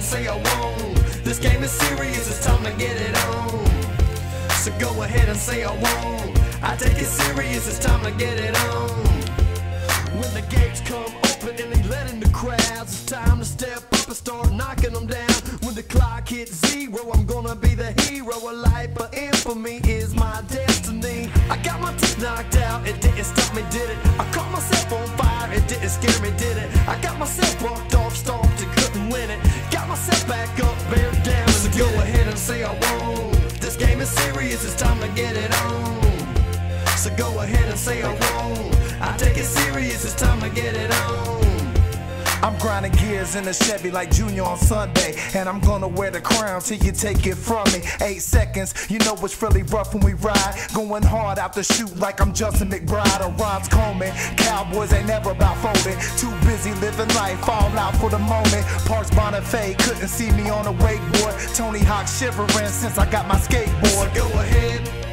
say I won't. This game is serious, it's time to get it on. So go ahead and say I won't. I take it serious, it's time to get it on. When the gates come open and they let in the crowds, it's time to step up and start knocking them down. When the clock hits zero, I'm gonna be the hero of life, but infamy is my destiny. I got my teeth knocked out, it didn't stop me, did it? I caught myself on fire, it didn't scare me, did it? I got myself bucked off, stomped and couldn't win it. Got myself back up, bear down, so go ahead and say I won't. This game is serious, it's time to get it on. So go ahead and say I won't. I take it serious, it's time to get it on. I'm grinding gears in a Chevy like Junior on Sunday, and I'm gonna wear the crown till you take it from me. 8 seconds, you know it's really rough when we ride. Going hard out the chute like I'm Justin McBride or Ron's Coleman. Cowboys ain't never about folding. Too busy living life, all out for the moment. Parks Bonifay couldn't see me on a wakeboard. Tony Hawk shivering since I got my skateboard. So go ahead.